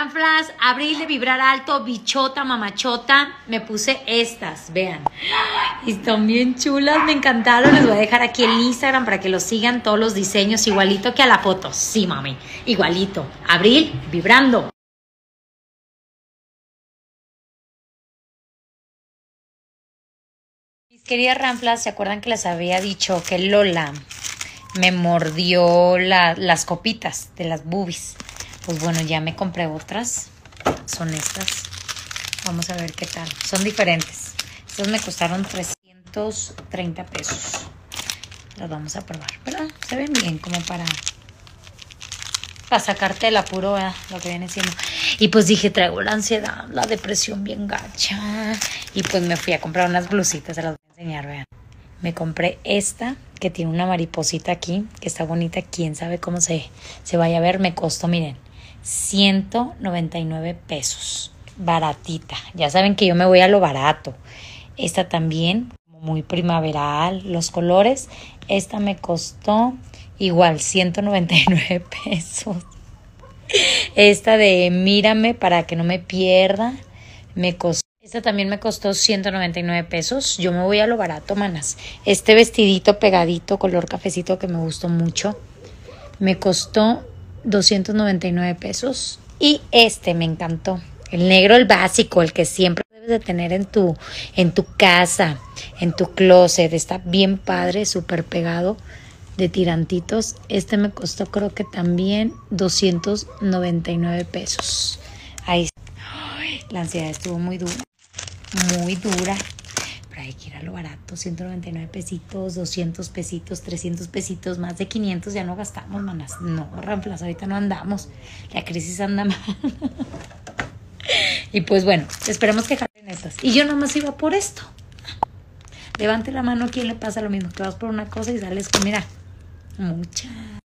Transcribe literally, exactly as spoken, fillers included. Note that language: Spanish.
Ranflas, Abril de Vibrar Alto, Bichota, Mamachota. Me puse estas, vean. Y están bien chulas, me encantaron. Les voy a dejar aquí el Instagram para que los sigan todos los diseños, igualito que a la foto. Sí, mami, igualito. Abril, vibrando. Mis queridas Ranflas, ¿se acuerdan que les había dicho que Lola me mordió la, las copitas de las boobies? Pues bueno, ya me compré otras. Son estas. Vamos a ver qué tal. Son diferentes. Estas me costaron trescientos treinta pesos. Las vamos a probar, ¿verdad? Se ven bien como para, para sacarte el apuro, ¿verdad? Lo que viene siendo. Y pues dije, traigo la ansiedad, la depresión bien gacha. Y pues me fui a comprar unas blusitas. Se las voy a enseñar, vean. Me compré esta que tiene una mariposita aquí, que está bonita. Quién sabe cómo se, se vaya a ver. Me costó, miren, ciento noventa y nueve pesos. Baratita. Ya saben que yo me voy a lo barato. Esta también, muy primaveral. Los colores. Esta me costó igual, ciento noventa y nueve pesos. Esta de mírame para que no me pierda. Me costó. Esta también me costó ciento noventa y nueve pesos. Yo me voy a lo barato, manas. Este vestidito pegadito, color cafecito, que me gustó mucho, me costó doscientos noventa y nueve pesos. Y este me encantó. El negro, el básico, el que siempre debes de tener en tu, en tu casa, en tu closet. Está bien padre, súper pegado, de tirantitos. Este me costó creo que también doscientos noventa y nueve pesos. Ahí está. Ay, la ansiedad estuvo muy dura. Muy dura. Pero hay que ir a lo barato. ciento noventa y nueve pesitos, doscientos pesitos, trescientos pesitos, más de quinientos ya no gastamos, manas. No, Ranflas, ahorita no andamos. La crisis anda mal. Y pues bueno, esperemos que jalen estas. Y yo nomás iba por esto. Levante la mano, ¿quién le pasa lo mismo? Que vas por una cosa y sales con, mira, mucha.